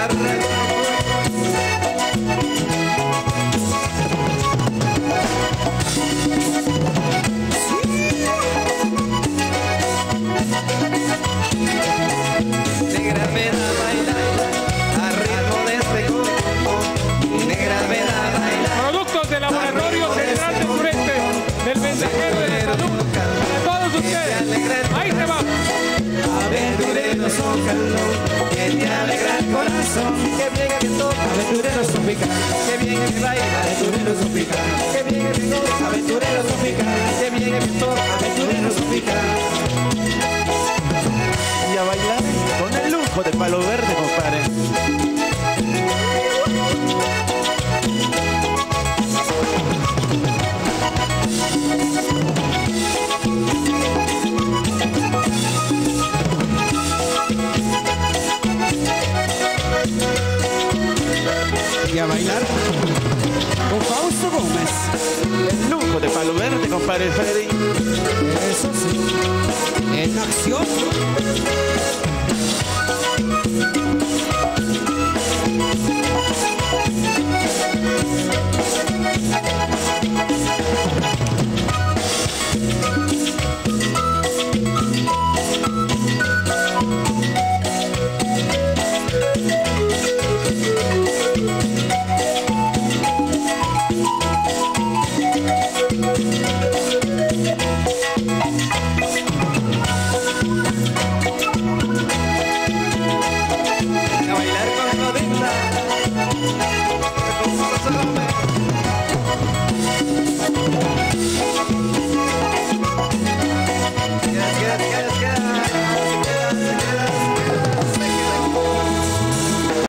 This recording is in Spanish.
Negra ven a bailar a ritmo de este cuerpo. Negra ven a bailar. Productos del Laboratorio Central del Sureste del Mensajero de la Salud para todos ustedes. Ahí se va. Aventureros zócalo, que te alegra el corazón. Que bien que toca, aventureros tropical. Que bien que baila, aventureros tropical. Que bien que toca, aventureros tropical. Que bien que toca, aventureros tropical. Y a bailar con el lujo de Palo Verde, compadre. Y a bailar con Fausto Gómez. El lujo de Palo Verde, compadre Freddy. Eso sí, en acción.